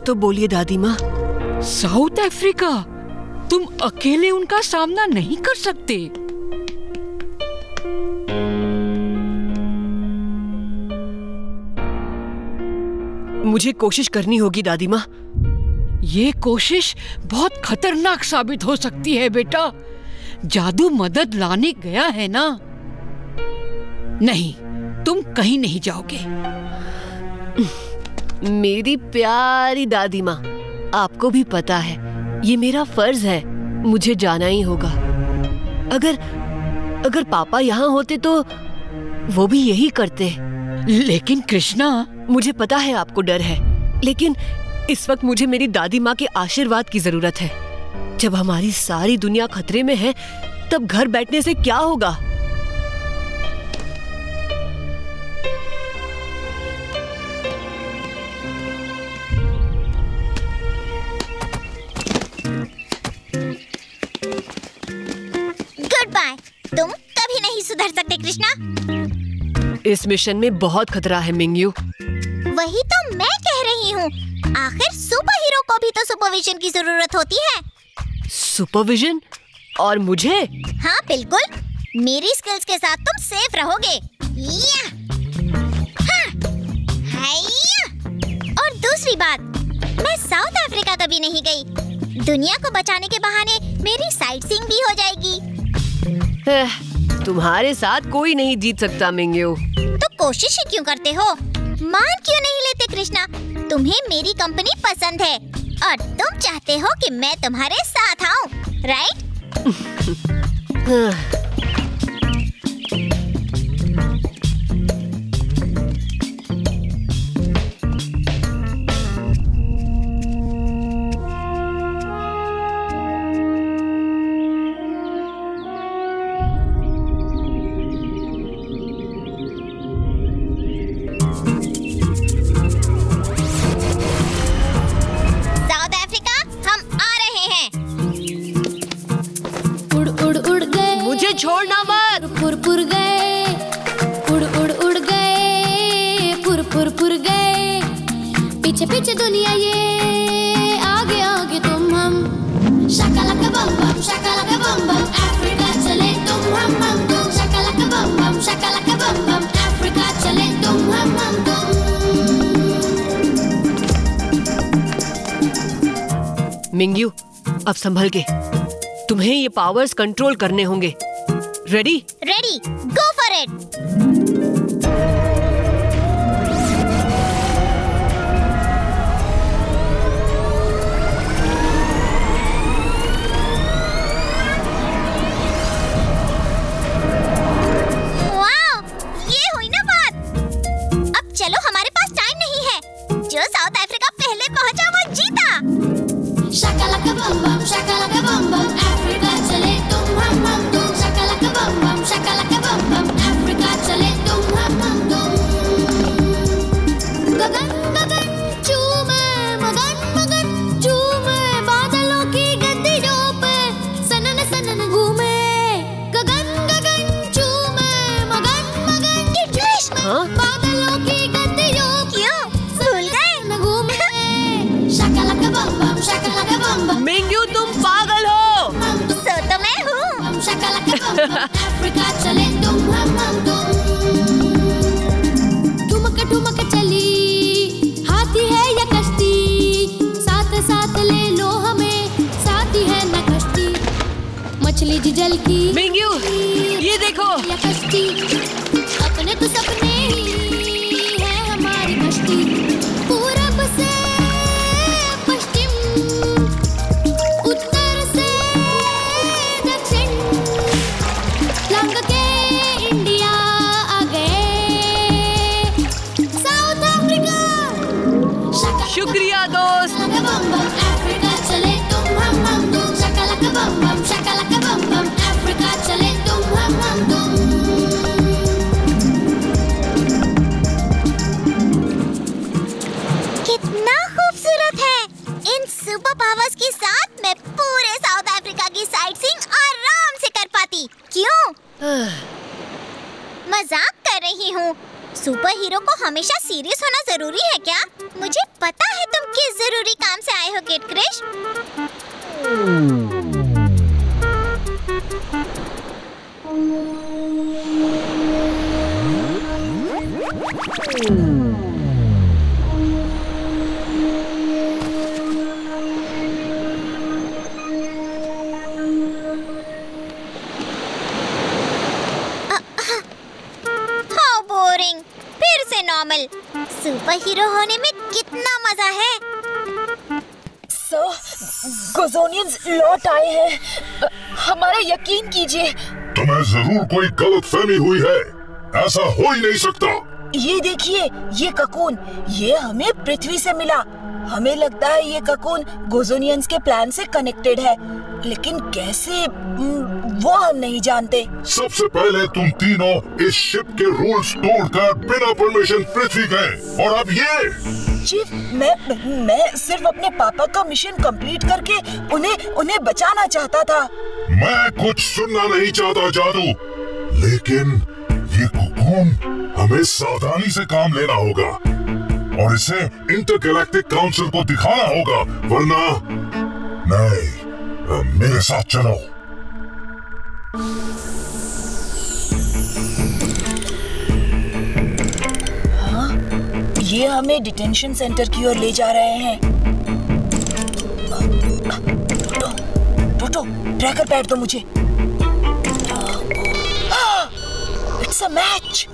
तो बोलिए दादी माँ। साउथ अफ्रीका, तुम अकेले उनका सामना नहीं कर सकते। मुझे कोशिश करनी होगी दादी माँ। ये कोशिश बहुत खतरनाक साबित हो सकती है बेटा। जादू मदद लाने गया है ना। नहीं, तुम कहीं नहीं जाओगे। मेरी प्यारी दादी माँ, आपको भी पता है ये मेरा फर्ज है, मुझे जाना ही होगा। अगर पापा यहाँ होते तो वो भी यही करते। लेकिन कृष्णा, मुझे पता है आपको डर है, लेकिन इस वक्त मुझे मेरी दादी माँ के आशीर्वाद की जरूरत है। जब हमारी सारी दुनिया खतरे में है, तब घर बैठने से क्या होगा? Goodbye. तुम कभी नहीं सुधर सकते कृष्णा। इस मिशन में बहुत खतरा है मिंगयू। वही तो मैं कह रही हूँ। आखिर सुपर हीरो को भी तो सुपरविजन की जरूरत होती है। सुपरविजन? और मुझे? हाँ बिल्कुल, मेरी स्किल्स के साथ तुम सेफ रहोगे। या! हाँ! हाइया! और दूसरी बात, मैं साउथ अफ्रीका कभी नहीं गई। दुनिया को बचाने के बहाने मेरी साइट सीइंग भी हो जाएगी। तुम्हारे साथ कोई नहीं जीत सकता मिंगयू। तो कोशिश ही क्यों करते हो? मान क्यों नहीं लेते कृष्णा? तुम्हें मेरी कंपनी पसंद है और तुम चाहते हो कि मैं तुम्हारे साथ आऊं, राइट? छोड़ना मत। पुर पुर गए, उड़ उड़ उड़ गए, पुर गए, पीछे पीछे दुनिया ये, आगे आगे तुम हम। शाकालाका बम बम, शाकालाका बम बम, अफ्रीका चले तुम हम तुम। शाकालाका बम बम, शाकालाका बम बम, अफ्रीका चले तुम हम तुम। मिंगयू, अब संभल के, तुम्हें ये पावर्स कंट्रोल करने होंगे। Ready? Ready, go for it. Wow, ये हुई ना बात। अब चलो, हमारे पास टाइम नहीं है। जो साउथ अफ्रीका पहले पहुंचा वो जीता। शाकालाका बम बम, शाकालाका बम बम, अफ्रीका चले तुम हम तुम। शाकालाका बम बम, शाकालाका बम बम, अफ्रीका चले तुम हम तुम। गगन गगन चूमे, मगन मगन चूमे, बादलों की गद्दियों पे सनन सनन घूमे। गगन गगन चूमे, मगन मगन चूमे, बादलों की गद्दियों क्यों भूल गए घूमे। शाकालाका बम बम, शाकालाका बम बम। मिंगयू, तुम पागल हो। सो तो मैं हूँ। शाकालाका बम बम, अफ्रीका चले तुम हम तुम। ठुमक ठुमक चली, हाथी है या कश्ती, साथ साथ ले लो हमें, साथी है न कश्ती। मछली जल की मिंगयू, ये देखो। या कश्ती, अपने तो सपने ही है हमारी कश्ती। पूरब से पश्चिम, उत्तर से दक्षिण, लंग के इंडिया आ गए, साउथ अफ्रीका। शुक्रिया दोस्त। बम बम, अफ्रीका चले तुम हम तुम। शाकालाका बम बम, शाकालाका बम बम, अफ्रीका चले तुम हम तुम। कितना खूबसूरत है। इन सुपर पावर्स के साथ मैं पूरे साउथ अफ्रीका की साइट सीइंग आराम से कर पाती। क्यों? मजाक कर रही हूँ। सुपर हीरो को हमेशा सीरियस होना जरूरी है क्या? मुझे पता है तुम किस जरूरी काम से आए हो kid Krish. Normal. Superhero होने में कितना मजा है। गोज़ोनियंस लौट आए हैं, हमारा यकीन कीजिए। तुम्हें जरूर कोई गलतफहमी हुई है, ऐसा हो ही नहीं सकता। ये देखिए, ये ककून, ये हमें पृथ्वी से मिला। हमें लगता है ये ककून गोज़ोनियंस के प्लान से कनेक्टेड है, लेकिन कैसे वो हम नहीं जानते। सबसे पहले तुम तीनों इस शिप के रूल्स तोड़कर बिना परमिशन पृथ्वी गए, और अब ये चीफ, मैं सिर्फ अपने पापा का मिशन कंप्लीट करके उन्हें बचाना चाहता था। मैं कुछ सुनना नहीं चाहता जादू, लेकिन ये ककून हमें सावधानी से काम लेना होगा और इसे इंटरगैलेक्टिक काउंसिल को दिखाना होगा, वरना नहीं। मेरे साथ चलो। हाँ, ये हमें डिटेंशन सेंटर की ओर ले जा रहे हैं। टोटो, ट्रैकर पैड दो मुझे। It's a match.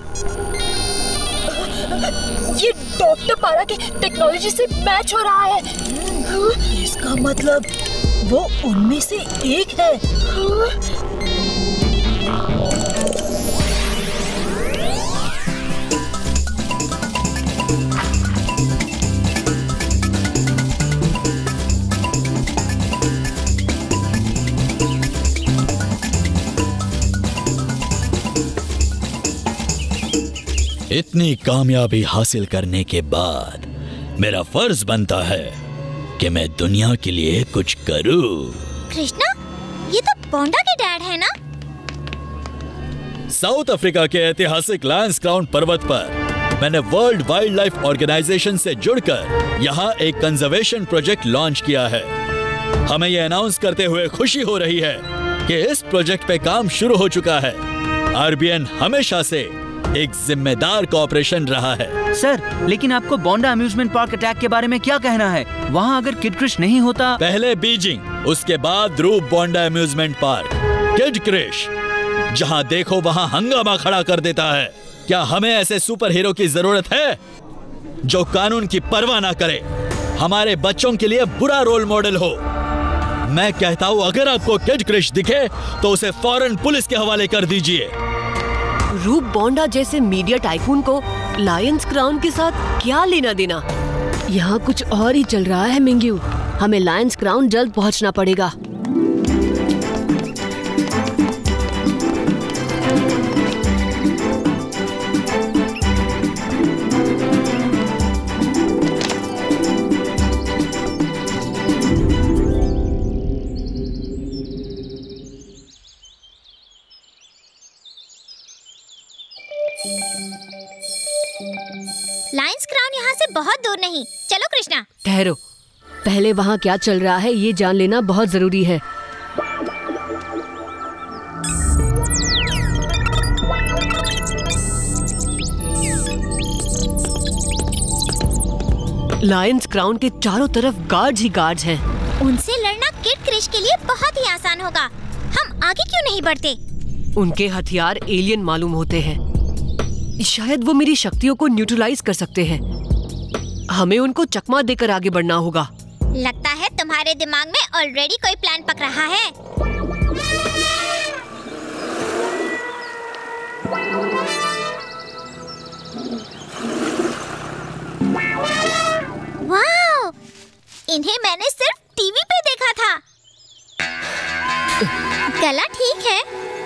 ये डॉक्टर पारा की टेक्नोलॉजी से मैच हो रहा है। इसका मतलब वो उनमें से एक है। इतनी कामयाबी हासिल करने के बाद मेरा फर्ज बनता है कि मैं दुनिया के लिए कुछ करूं। कृष्णा, ये तो बोंडा के डैड है ना? साउथ अफ्रीका के ऐतिहासिक लायंस क्राउन पर्वत पर मैंने वर्ल्ड वाइल्ड लाइफ ऑर्गेनाइजेशन से जुड़कर यहाँ एक कंजर्वेशन प्रोजेक्ट लॉन्च किया है। हमें यह अनाउंस करते हुए खुशी हो रही है कि इस प्रोजेक्ट पे काम शुरू हो चुका है। आरबीएन हमेशा से एक जिम्मेदार कॉर्पोरेशन रहा है। सर, लेकिन आपको बोंडा अम्यूजमेंट पार्क अटैक के बारे में क्या कहना है? वहाँ अगर किड क्रिश नहीं होता। पहले बीजिंग, उसके बाद रूप बोंडा अम्यूजमेंट पार्क। किड क्रिश जहाँ देखो वहाँ हंगामा खड़ा कर देता है। क्या हमें ऐसे सुपर हीरो की जरूरत है जो कानून की परवाह ना करे, हमारे बच्चों के लिए बुरा रोल मॉडल हो? मैं कहता हूँ, अगर आपको किड क्रिश दिखे तो उसे फौरन पुलिस के हवाले कर दीजिए। रूप बोंडा जैसे मीडिया टाइकून को लायंस क्राउन के साथ क्या लेना देना? यहाँ कुछ और ही चल रहा है मिंग्यू। हमें लायंस क्राउन जल्द पहुँचना पड़ेगा। लायंस क्राउन यहाँ से बहुत दूर नहीं। चलो कृष्णा। ठहरो, पहले वहाँ क्या चल रहा है ये जान लेना बहुत जरूरी है। लायंस क्राउन के चारों तरफ गार्ड्स ही गार्ड्स हैं। उनसे लड़ना किड क्रिश के लिए बहुत ही आसान होगा। हम आगे क्यों नहीं बढ़ते? उनके हथियार एलियन मालूम होते हैं। शायद वो मेरी शक्तियों को न्यूट्रलाइज कर सकते हैं। हमें उनको चकमा देकर आगे बढ़ना होगा। लगता है तुम्हारे दिमाग में ऑलरेडी कोई प्लान पक रहा है। वाह! इन्हें मैंने सिर्फ टीवी पे देखा था। गला ठीक है।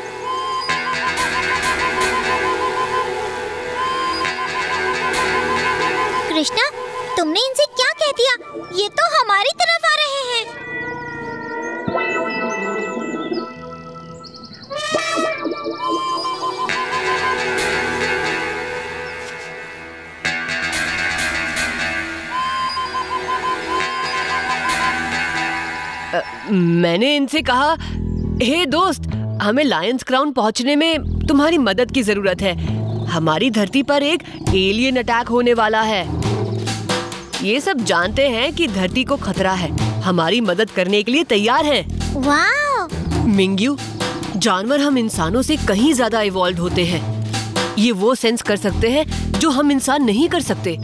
कृष्णा, तुमने इनसे क्या कह दिया? ये तो हमारी तरफ आ रहे हैं। मैंने इनसे कहा, हे दोस्त, हमें लायंस क्राउन पहुंचने में तुम्हारी मदद की जरूरत है। हमारी धरती पर एक एलियन अटैक होने वाला है। ये सब जानते हैं कि धरती को खतरा है, हमारी मदद करने के लिए तैयार हैं। वाओ! मिंग्यू, जानवर हम इंसानों से कहीं ज्यादा इवॉल्व होते हैं। ये वो सेंस कर सकते हैं जो हम इंसान नहीं कर सकते।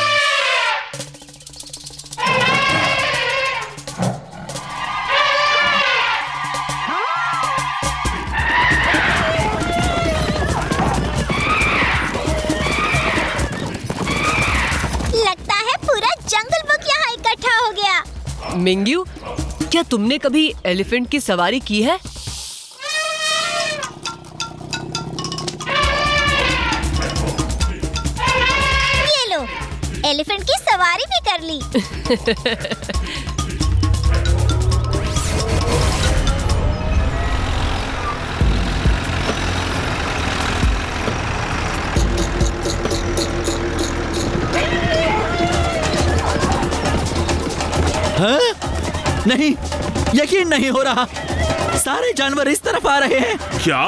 लगता है पूरा जंगल बुक यहाँ इकट्ठा हो गया। मिंग्यू, क्या तुमने कभी एलिफेंट की सवारी की है? ये लो, एलिफेंट की सवारी भी कर ली। हाँ? नहीं, यकीन नहीं हो रहा। सारे जानवर इस तरफ आ रहे हैं। क्या?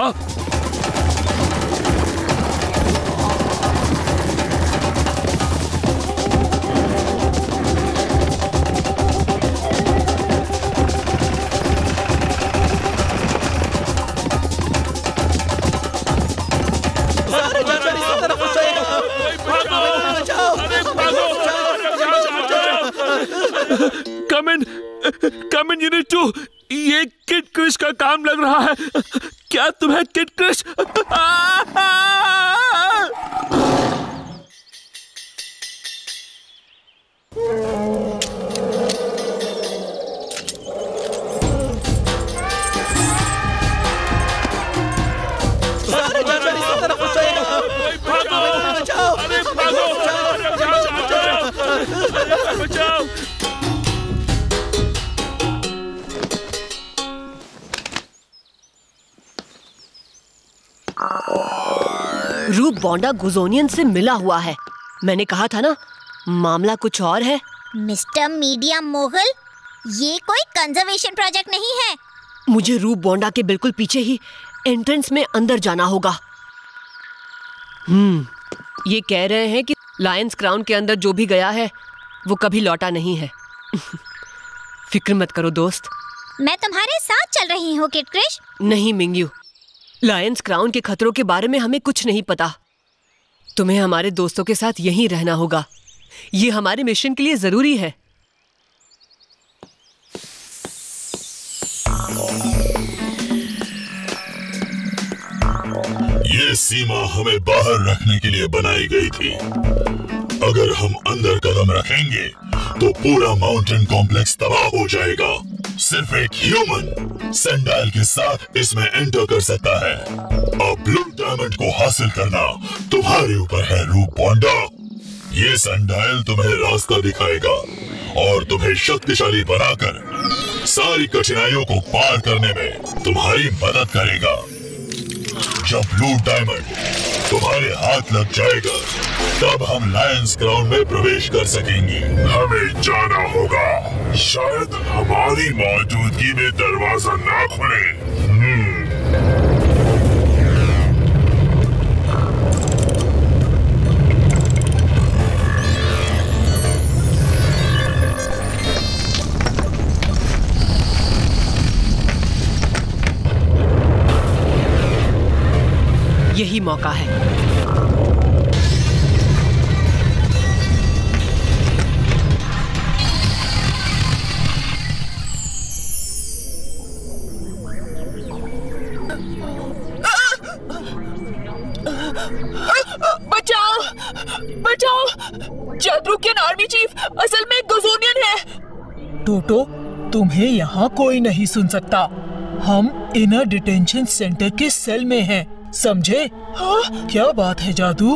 सारे जानवर इस तरफ आ रहे हैं। कम इन यूनिट 2, ये किड क्रिश का काम लग रहा है। क्या तुम्हें किड क्रिश? सारे जानवर इस तरफ आ रहे हैं। बचाओ! रूप बोंडा गुजोनियन से मिला हुआ है। मैंने कहा था ना, मामला कुछ और है। मिस्टर मीडिया मोगल, ये कोई कंजर्वेशन प्रोजेक्ट नहीं है। मुझे रूप बोंडा के बिल्कुल पीछे ही एंट्रेंस में अंदर जाना होगा। ये कह रहे हैं कि लायंस क्राउन के अंदर जो भी गया है वो कभी लौटा नहीं है। फिक्र मत करो दोस्त, मैं तुम्हारे साथ चल रही हूँ किड क्रिश। नहीं मिंग्यू, लायंस क्राउन के खतरों के बारे में हमें कुछ नहीं पता। तुम्हें हमारे दोस्तों के साथ यहीं रहना होगा। ये हमारे मिशन के लिए जरूरी है। ये सीमा हमें बाहर रखने के लिए बनाई गई थी। अगर हम अंदर कदम रखेंगे तो पूरा माउंटेन कॉम्प्लेक्स तबाह हो जाएगा। सिर्फ एक ह्यूमन सैंडाइल के साथ इसमें एंटर कर सकता है। अब ब्लू डायमंड को हासिल करना तुम्हारे ऊपर है रूप बोंडा। ये सैंडाइल तुम्हें रास्ता दिखाएगा और तुम्हें शक्तिशाली बनाकर सारी कठिनाइयों को पार करने में तुम्हारी मदद करेगा। जब ब्लू डायमंड तुम्हारे हाथ लग जाएगा तब हम लायंस क्राउन में प्रवेश कर सकेंगे। हमें जाना होगा। शायद हमारी मौजूदगी में दरवाजा ना खुले। यही मौका है। बचाओ! बचाओ! जाद्रुकियन आर्मी चीफ असल में गुजोनियन है। टोटो, तुम्हें यहाँ कोई नहीं सुन सकता। हम इनर डिटेंशन सेंटर के सेल में हैं, समझे? हाँ? क्या बात है जादू?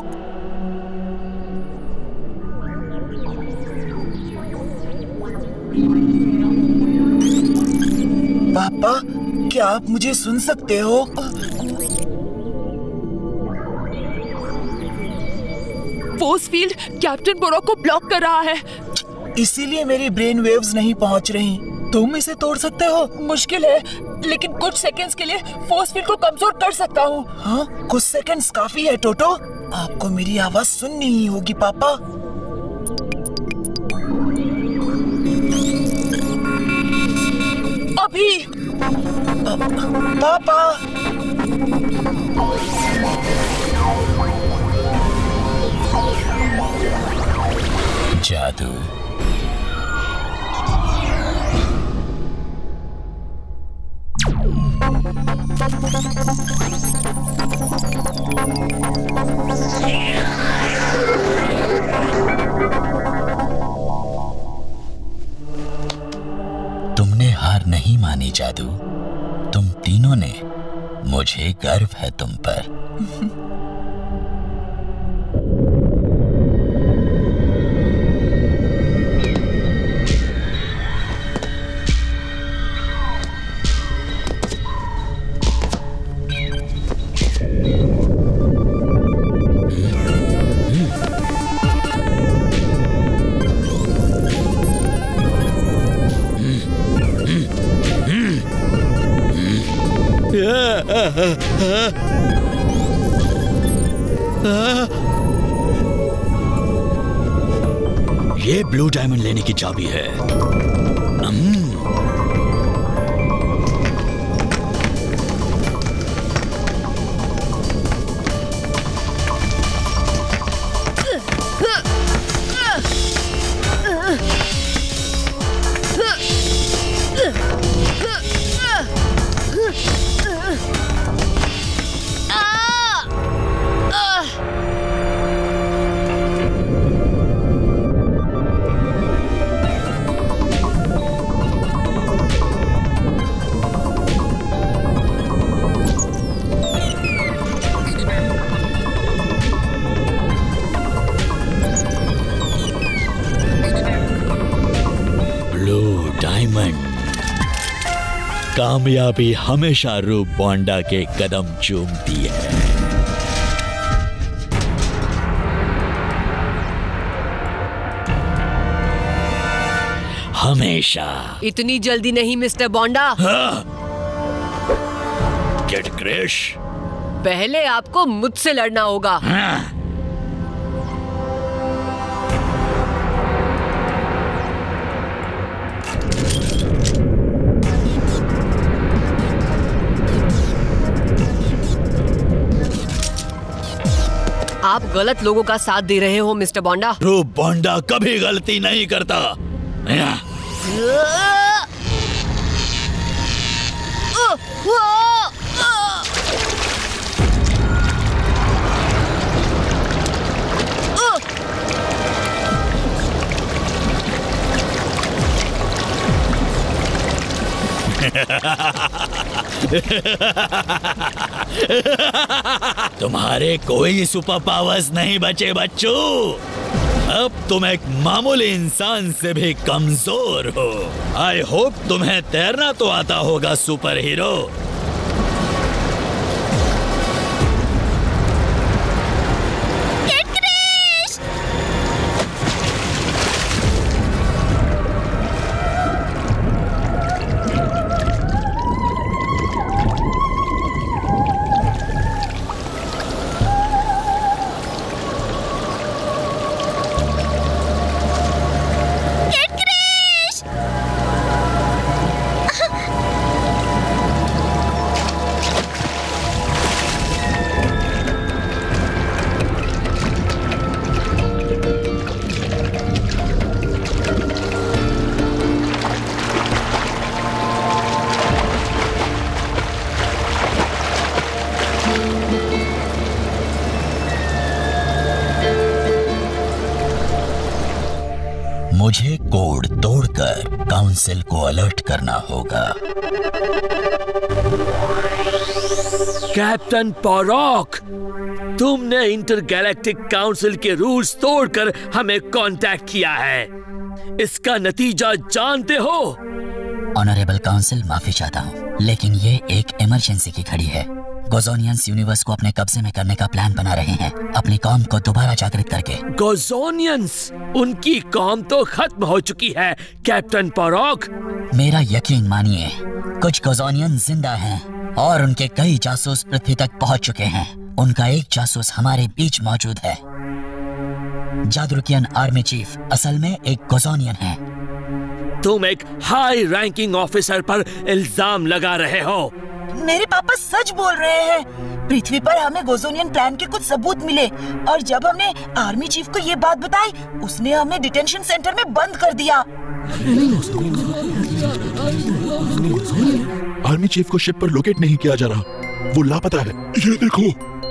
पापा, क्या आप मुझे सुन सकते हो? फोर्स फील्ड कैप्टन बोरो को ब्लॉक कर रहा है। इसीलिए मेरी ब्रेन वेव्स नहीं पहुंच रही। तुम इसे तोड़ सकते हो? मुश्किल है, लेकिन कुछ सेकंड्स के लिए फोर्स फील्ड को कमजोर कर सकता हूँ। हाँ, कुछ सेकंड्स काफी है टोटो। आपको मेरी आवाज सुननी ही होगी पापा। अभी पापा। जादू। तुमने हार नहीं मानी जादू। तुम तीनों ने। मुझे गर्व है तुम पर। ये ब्लू डायमंड लेने की चाबी है। कामयाबी हमेशा रूप बोंडा के कदम चूमती है। हमेशा। इतनी जल्दी नहीं मिस्टर बोंडा। किड क्रिश, पहले आपको मुझसे लड़ना होगा। आप गलत लोगों का साथ दे रहे हो मिस्टर बोंडा। रूप बोंडा कभी गलती नहीं करता। तुम्हारे कोई सुपर पावर्स नहीं बचे बच्चों। अब तुम एक मामूली इंसान से भी कमजोर हो। आई होप तुम्हें तैरना तो आता होगा सुपर हीरो। मुझे कोड तोड़कर काउंसिल को अलर्ट करना होगा। कैप्टन पॉरॉक, तुमने इंटरगैलेक्टिक काउंसिल के रूल्स तोड़कर हमें कांटेक्ट किया है। इसका नतीजा जानते हो? ऑनरेबल काउंसिल, माफी चाहता हूँ, लेकिन ये एक इमरजेंसी की घड़ी है। गोजोनियंस यूनिवर्स को अपने कब्जे में करने का प्लान बना रहे हैं, अपनी कौम को दोबारा जागृत करके। गोजोनियंस? उनकी कौम तो खत्म हो चुकी है कैप्टन पॉरोक। मेरा यकीन मानिए, कुछ गोजोनियन जिंदा हैं और उनके कई जासूस पृथ्वी तक पहुंच चुके हैं। उनका एक जासूस हमारे बीच मौजूद है। जादरुकियन आर्मी चीफ असल में एक गोजोनियन है। तुम एक हाई रैंकिंग ऑफिसर पर इल्जाम लगा रहे हो। मेरे पापा सच बोल रहे हैं। पृथ्वी पर हमें गोजोनियन प्लान के कुछ सबूत मिले और जब हमने आर्मी चीफ को ये बात बताई, उसने हमें डिटेंशन सेंटर में बंद कर दिया। आर्मी चीफ को शिप पर लोकेट नहीं किया जा रहा, वो लापता है। ये देखो।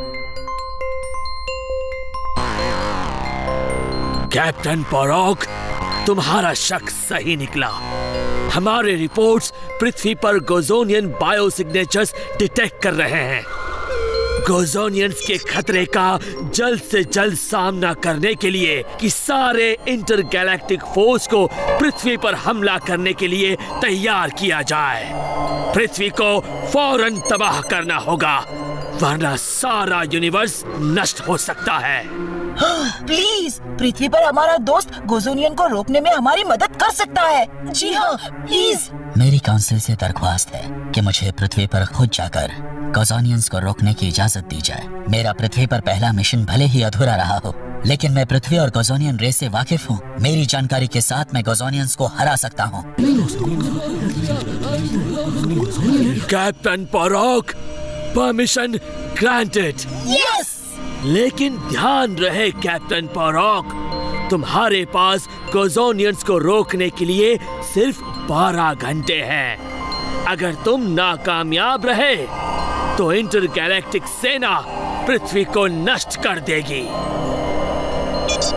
कैप्टन पॉरोक, तुम्हारा शक सही निकला। हमारे रिपोर्ट्स पृथ्वी पर गोजोनियन बायो सिग्नेचर्स डिटेक्ट कर रहे हैं। गोजोनियंस के खतरे का जल्द से जल्द सामना करने के लिए कि सारे इंटरगैलेक्टिक फोर्स को पृथ्वी पर हमला करने के लिए तैयार किया जाए। पृथ्वी को फौरन तबाह करना होगा, वरना सारा यूनिवर्स नष्ट हो सकता है। प्लीज, पृथ्वी पर हमारा दोस्त गोजोनियन को रोकने में हमारी मदद कर सकता है। जी हाँ, प्लीज। मेरी काउंसिल से दरख्वास्त है कि मुझे पृथ्वी पर खुद जाकर गोजोनियंस को रोकने की इजाजत दी जाए। मेरा पृथ्वी पर पहला मिशन भले ही अधूरा रहा हो, लेकिन मैं पृथ्वी और गोजोनियन रेस से वाकिफ हूँ। मेरी जानकारी के साथ मैं गोजोनियंस को हरा सकता हूँ। कैप्टन पॉरोक, परमिशन ग्रांटेड। यस। लेकिन ध्यान रहे कैप्टन पॉरोक, तुम्हारे पास गोजोनियंस को रोकने के लिए सिर्फ 12 घंटे हैं। अगर तुम नाकामयाब रहे तो इंटरगैलेक्टिक सेना पृथ्वी को नष्ट कर देगी।